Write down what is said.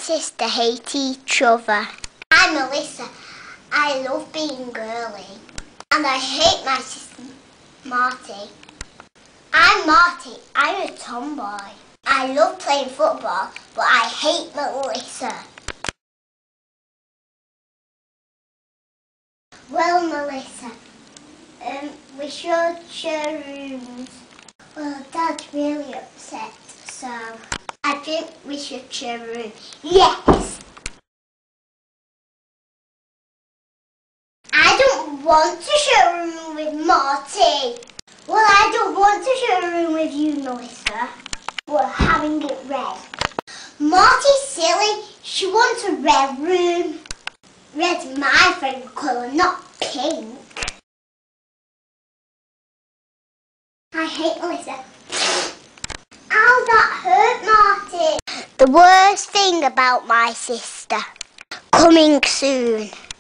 sister hate each other. I'm Melissa. I love being girly. And I hate my sister Marty. I'm Marty. I'm a tomboy. I love playing football, but I hate Melissa. Well, Melissa, we should share rooms. Well, Dad's really upset, so I think we should share a room. Yes! I don't want to share a room with Marty. Well, I don't want to share a room with you, Melissa. We're having it red. Marty's silly. She wants a red room. Red's my favourite colour, not pink. I hate Melissa. Ow, that hurt, Marty. The worst thing about my sister. Coming soon.